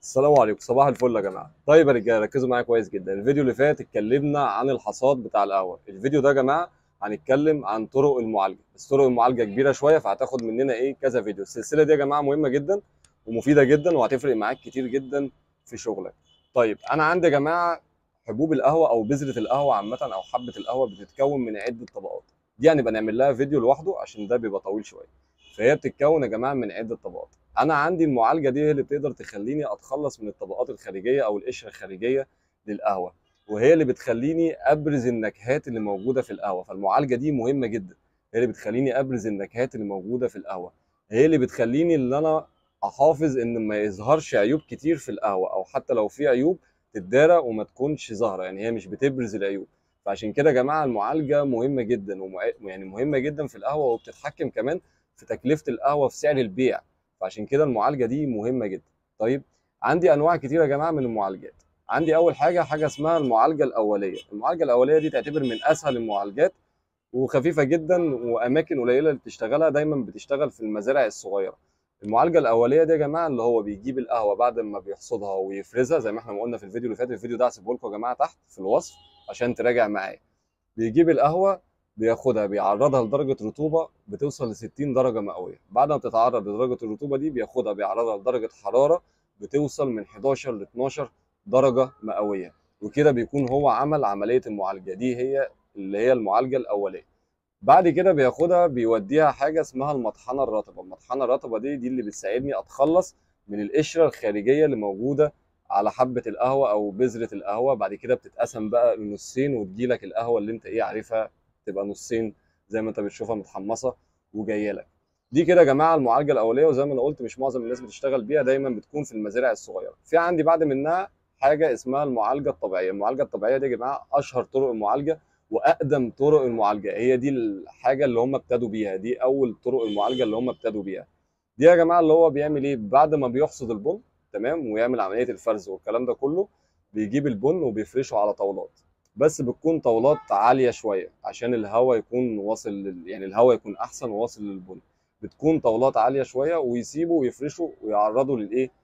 السلام عليكم، صباح الفل يا جماعه. طيب يا رجاله ركزوا معايا كويس جدا. الفيديو اللي فات اتكلمنا عن الحصاد بتاع القهوه. الفيديو ده يا جماعه هنتكلم عن طرق المعالجه، بس طرق المعالجه كبيره شويه فهتاخد مننا كذا فيديو. السلسله دي يا جماعه مهمه جدا ومفيده جدا وهتفرق معاك كتير جدا في شغلك. طيب انا عندي يا جماعه حبوب القهوه او بذره القهوه عامه او حبه القهوه بتتكون من عده طبقات. دي هنبقى نعمل لها فيديو لوحده عشان ده بيبقى طويل شويه. فهي بتتكون يا جماعه من عده طبقات. انا عندي المعالجه دي هي اللي بتقدر تخليني اتخلص من الطبقات الخارجيه او القشره الخارجيه للقهوه، وهي اللي بتخليني ابرز النكهات اللي موجوده في القهوه. فالمعالجه دي مهمه جدا، هي اللي بتخليني ابرز النكهات اللي موجوده في القهوه، هي اللي بتخليني ان انا احافظ ان ما يظهرش عيوب كتير في القهوه، او حتى لو في عيوب تتدارى وما تكونش ظاهره، يعني هي مش بتبرز العيوب. فعشان كده يا جماعه المعالجه مهمه جدا يعني مهمه جدا في القهوه، وبتتحكم كمان في تكلفه القهوه في سعر البيع. فعشان كده المعالجه دي مهمه جدا. طيب عندي انواع كتير يا جماعه من المعالجات. عندي اول حاجه اسمها المعالجه الاوليه. المعالجه الاوليه دي تعتبر من اسهل المعالجات وخفيفه جدا، واماكن قليله اللي بتشتغلها، دايما بتشتغل في المزارع الصغيره. المعالجه الاوليه دي يا جماعه اللي هو بيجيب القهوه بعد ما بيحصدها ويفرزها زي ما احنا ما قلنا في الفيديو اللي فات. الفيديو ده هسيبه لكم يا جماعه تحت في الوصف عشان تراجع معايا. بيجيب القهوة بياخدها بيعرضها لدرجة رطوبة بتوصل ل 60 درجة مئوية. بعد ما بتتعرض لدرجة الرطوبة دي بياخدها بيعرضها لدرجة حرارة بتوصل من 11 ل 12 درجة مئوية، وكده بيكون هو عمل عملية المعالجة دي، هي اللي هي المعالجة الأولية. بعد كده بياخدها بيوديها حاجة اسمها المطحنة الرطبة. المطحنة الرطبة دي اللي بتساعدني أتخلص من القشرة الخارجية اللي موجودة على حبة القهوة أو بذرة القهوة. بعد كده بتتقسم بقى لنصين وتجيلك القهوة اللي أنت عارفها تبقى نصين زي ما أنت بتشوفها متحمصة وجاية لك. دي كده يا جماعة المعالجة الأولية، وزي ما أنا قلت مش معظم الناس بتشتغل بيها، دايما بتكون في المزارع الصغيرة. في عندي بعد منها حاجة اسمها المعالجة الطبيعية. المعالجة الطبيعية دي يا جماعة أشهر طرق المعالجة واقدم طرق المعالجه، هي دي الحاجه اللي هم ابتدوا بيها، دي اول طرق المعالجه اللي هم ابتدوا بيها. دي يا جماعه اللي هو بيعمل ايه بعد ما بيحصد البن، تمام، ويعمل عمليه الفرز والكلام ده كله. بيجيب البن وبيفرشه على طاولات، بس بتكون طاولات عاليه شويه عشان الهواء يكون واصل يعني الهواء يكون احسن وواصل للبن. بتكون طاولات عاليه شويه ويسيبه ويفرشه ويعرضه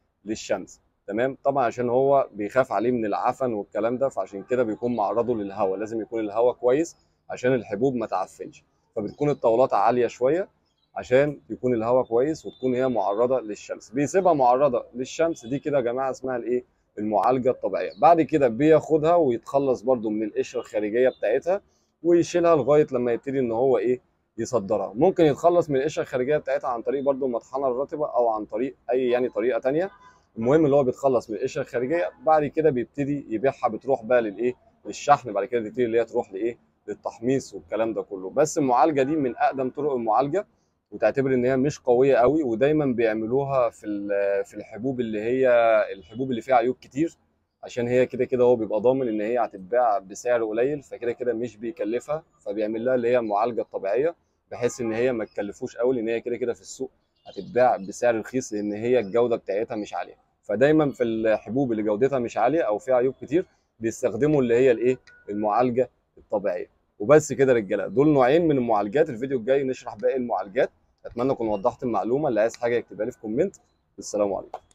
للشمس. تمام، طبعا عشان هو بيخاف عليه من العفن والكلام ده، فعشان كده بيكون معرضه للهواء، لازم يكون الهواء كويس عشان الحبوب ما تعفنش. فبتكون الطاولات عاليه شويه عشان يكون الهواء كويس وتكون هي معرضه للشمس. بيسيبها معرضه للشمس، دي كده يا جماعه اسمها المعالجه الطبيعيه. بعد كده بياخدها ويتخلص برده من القشره الخارجيه بتاعتها ويشيلها لغايه لما يبتدي ان هو يصدرها. ممكن يتخلص من القشره الخارجيه بتاعتها عن طريق برده المطحنه الرطبه او عن طريق اي طريقه تانيه. المهم اللي هو بيتخلص من القشره الخارجيه، بعد كده بيبتدي يبيعها، بتروح بقى للشحن. بعد كده تبتدي اللي هي تروح للتحميص والكلام ده كله. بس المعالجه دي من اقدم طرق المعالجه، وتعتبر ان هي مش قويه قوي، ودايما بيعملوها في الحبوب اللي هي الحبوب اللي فيها عيوب كتير، عشان هي كده كده هو بيبقى ضامن ان هي هتتباع بسعر قليل، فكده كده مش بيكلفها، فبيعمل لها اللي هي المعالجه الطبيعيه بحيث ان هي ما تكلفوش قوي، لان هي كده كده في السوق هتتباع بسعر رخيص لان هي الجوده بتاعتها مش عاليه. فدايما في الحبوب اللي جودتها مش عاليه او فيها عيوب كتير بيستخدموا اللي هي المعالجه الطبيعيه. وبس كده يا رجاله، دول نوعين من المعالجات. الفيديو الجاي نشرح باقي المعالجات. اتمنى اكون وضحت المعلومه. اللي عايز حاجه يكتبها لي في كومنت. والسلام عليكم.